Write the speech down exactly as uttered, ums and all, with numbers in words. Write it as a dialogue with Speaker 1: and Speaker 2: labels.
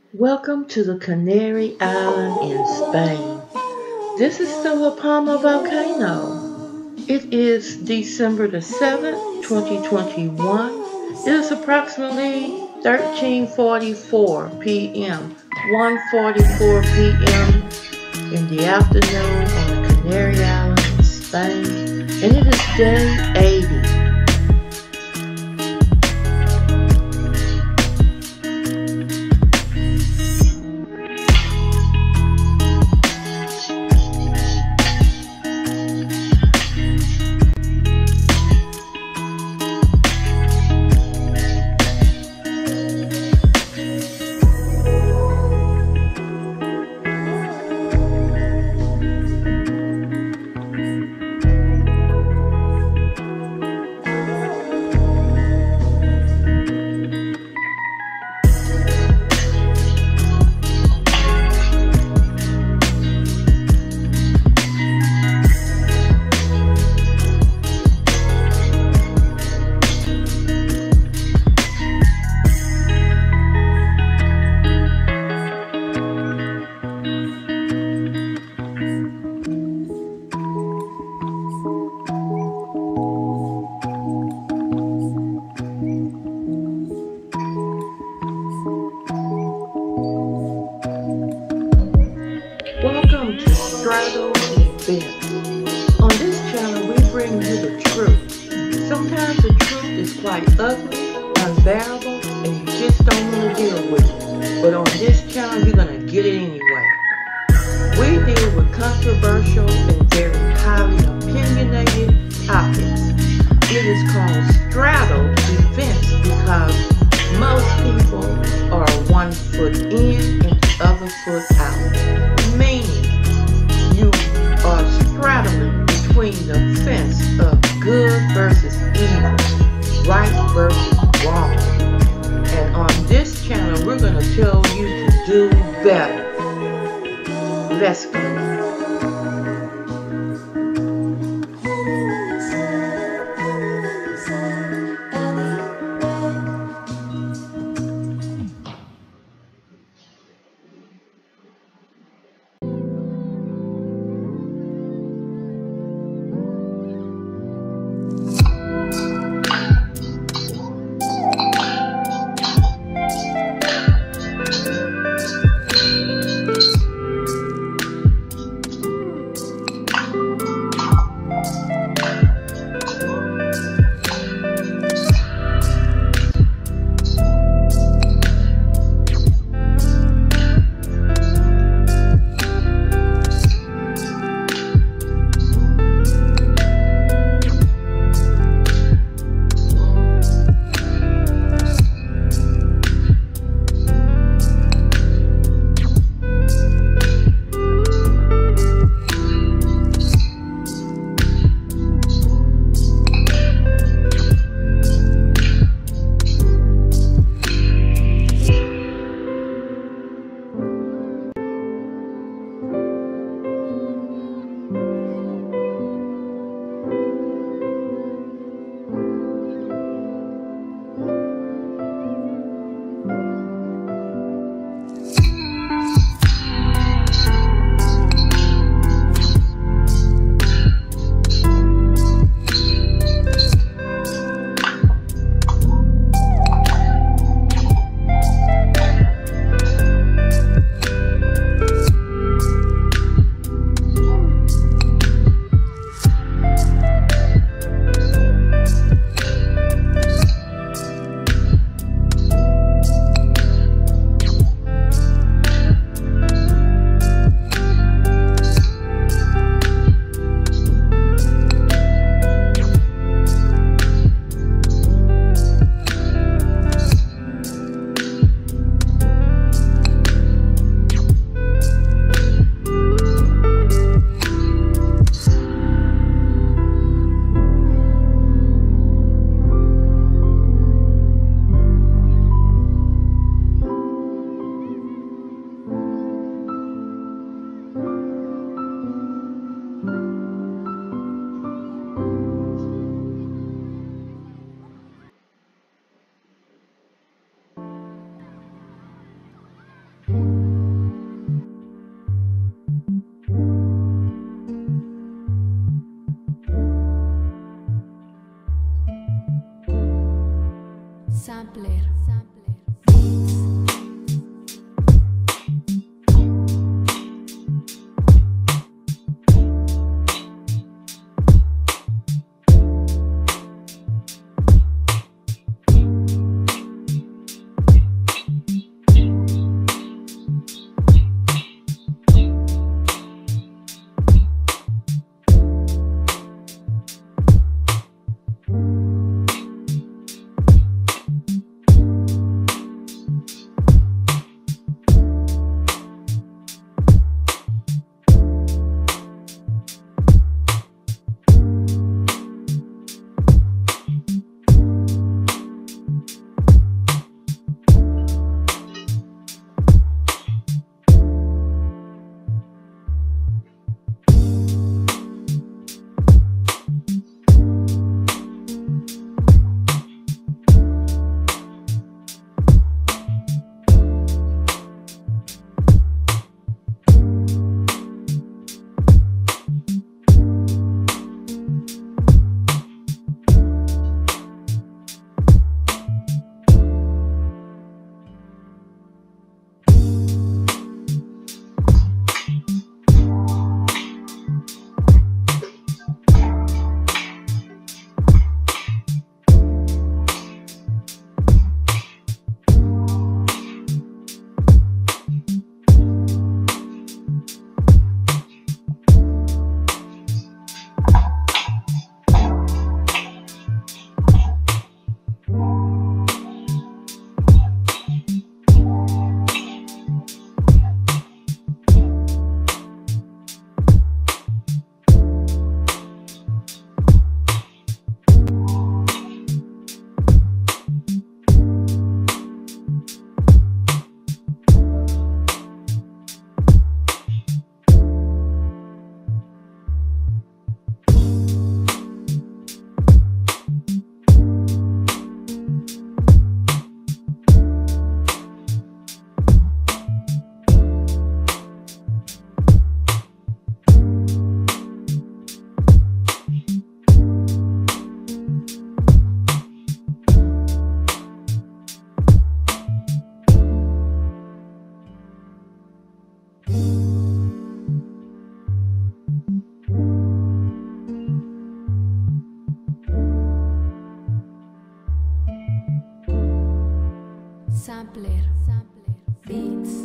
Speaker 1: Welcome to the Canary Island in Spain. This is still a Palma Volcano. It is December the seventh, twenty twenty-one. It is approximately thirteen forty-four p m one forty-four p m in the afternoon on the Canary Island in Spain, and it is day eighty. Welcome to Straddle Events. On this channel, we bring you the truth. Sometimes the truth is quite ugly, unbearable, and you just don't want to deal with it. But on this channel, you're going to get it anyway. We deal with controversial and very highly opinionated topics. It is called Straddle Events because most people are one foot in and the other foot out. Meaning, you are straddling between the fence of good versus evil, right versus wrong. And on this channel, we're going to tell you to do better. Let's go.
Speaker 2: Sampler, Sampler, Beats.